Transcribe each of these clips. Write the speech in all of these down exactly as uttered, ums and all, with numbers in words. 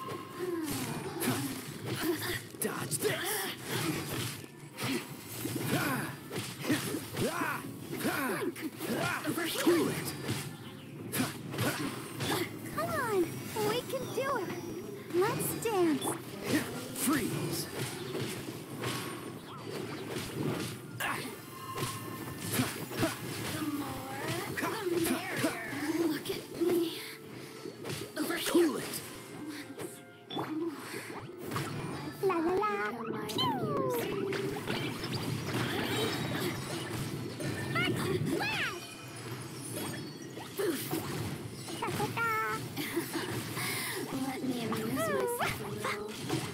Dodge this! Over here! Cool it! Come on! We can do it! Let's dance! Freeze! The more, the merrier. Look at me. Over here! Cool it! La la la! Let me amuse myself a little.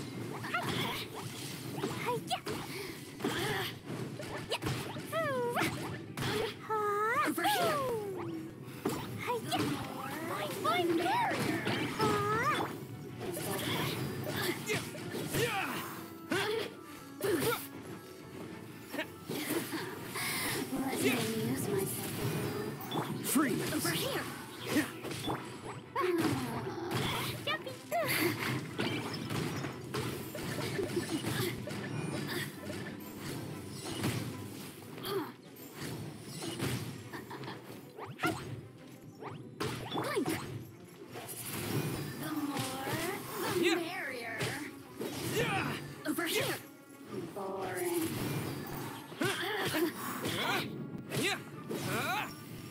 Over here. The more, the merrier. Let me amuse myself a little. Freeze! Over here. Jumpy. Blink. The more, the Yeah. merrier. Yeah! Over here. Boring. Yeah! Uh,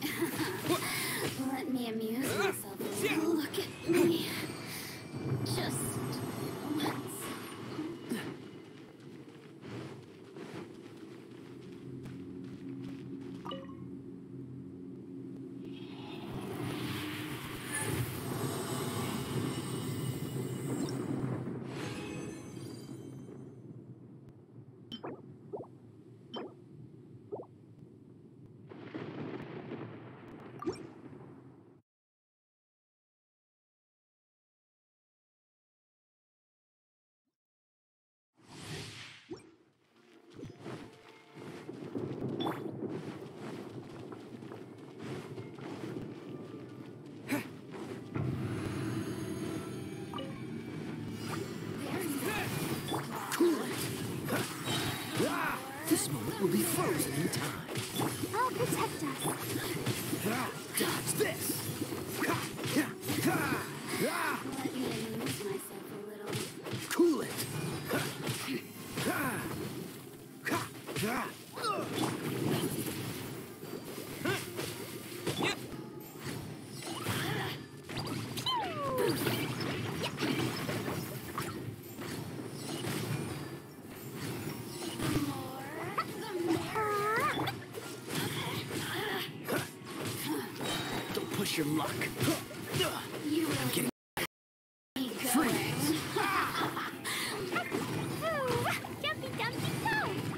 Let me amuse myself a little. Look at me. Just once. cool it! Ah, this moment will be frozen in time. I'll protect us. Ah, dodge this! Ha, ha, ha, ah, Let me amuse myself a little. cool it! Ha, ha, ha, ha. Ugh. Don't push your luck. You I'm really getting me freeze. Jumpy, jumpy, go!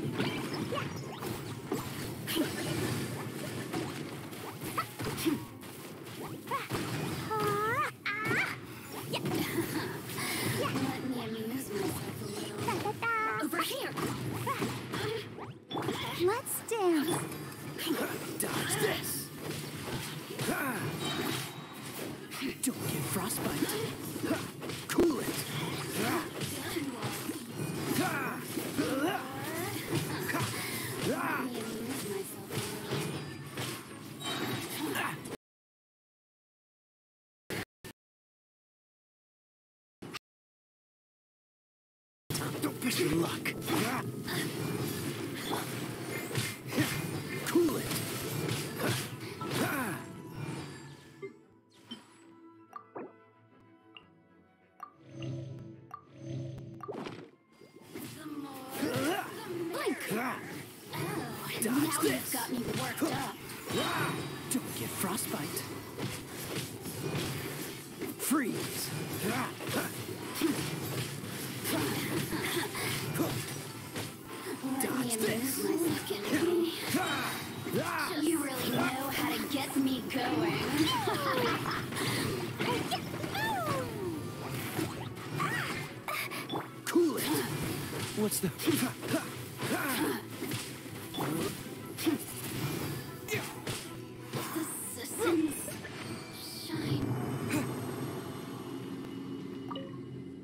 Let me amuse myself a little. Over here. Let's dance. Dodge this. Ah. Don't get frostbite. Ha, cool it. Ah. Ah. Ah. Ah. Let me amuse myself a little. Ah. Don't push your luck. Ah. Cool it. Ah. The more, Ah. the merrier. Ah. Oh, Dodge now this. you've got me worked up. Ah. Don't get frostbite. Freeze. Ah. Ah. Let Dodge me amuse this. myself, Kennedy. Ah. Ah. You really know how to get me going. Cool it. What's the... The systems shine.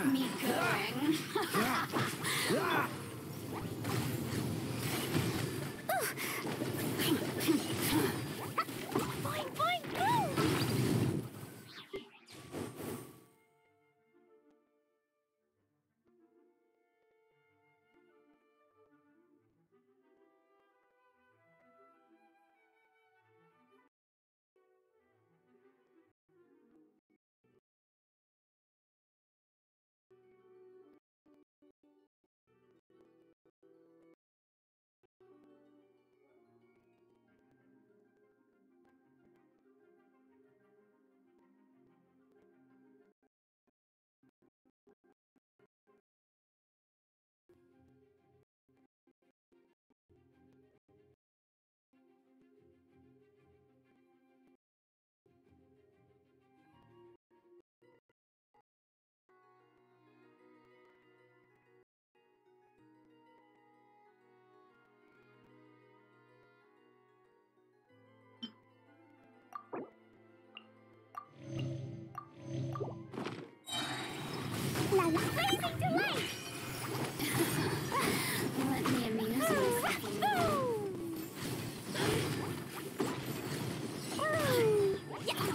get me going. Fine, fine, go! Amazing delight! Let me amuse myself a little. Yeah.